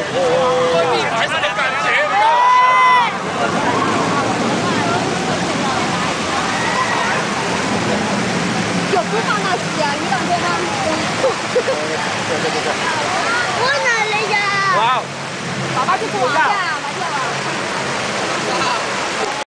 你还是么感觉？ 有不放到洗啊？你等过吗？我哪来呀？ 哇！ 爸爸去做一下。